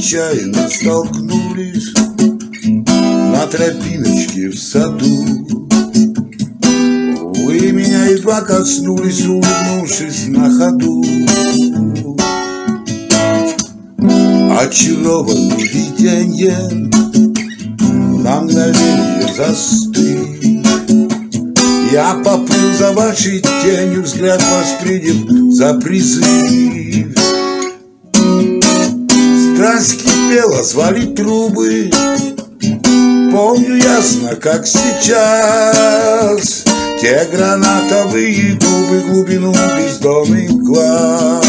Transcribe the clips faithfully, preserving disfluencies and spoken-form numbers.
случайно столкнулись на тропиночке в саду. Вы меня едва коснулись, улыбнувшись на ходу. Очарованный виденьем на мгновение застыл. Я поплыл за вашей тенью, взгляд восприняв за призыв. Страсть кипела, звали трубы. Помню ясно, как сейчас, те гранатовые губы, глубину бездонных глаз.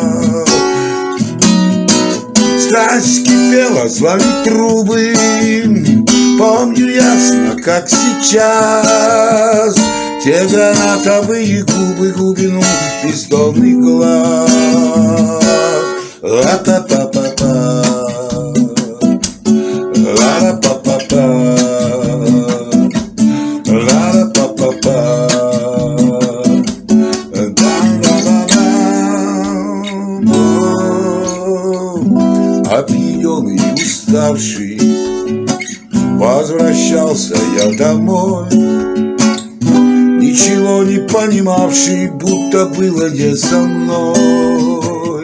Страсть кипела, звали трубы. Помню ясно, как сейчас, те гранатовые губы, глубину бездонных глаз. Ла-та-та-та-та, ла-ла-па-па-па, ла-ла-па-па-па, да-да-да-да. Опьянённый и уставший возвращался я домой, ничего не понимавший, будто было не со мной.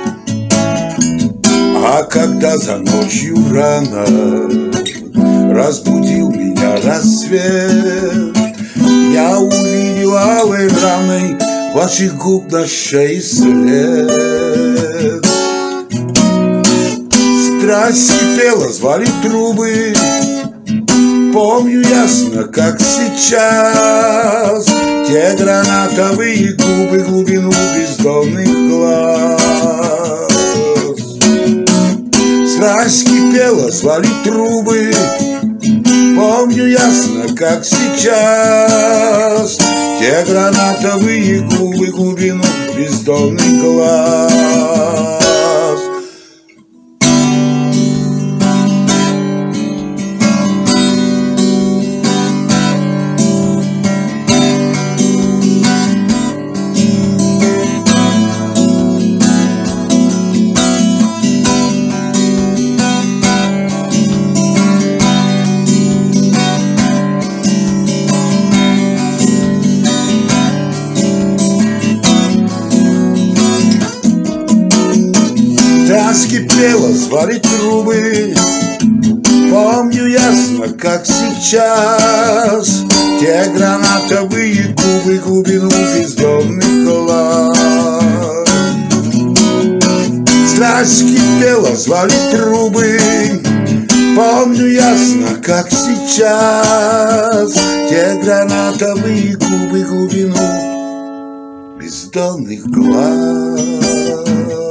А когда за ночью рано разбудил меня рассвет, я увидел алой раной ваших губ на шее след. Страсть кипела, звали трубы. Помню ясно, как сейчас, те гранатовые губы, глубину бездонных глаз. Страсть кипела, звали трубы. Помню ясно, как сейчас, те гранатовые губы, глубину бездонных глаз. Кипела, звали трубы. Помню ясно, как сейчас, те гранатовые губы, глубину бездонных глаз. Страсть кипела, звали трубы. Помню ясно, как сейчас, те гранатовые губы, глубину бездонных глаз.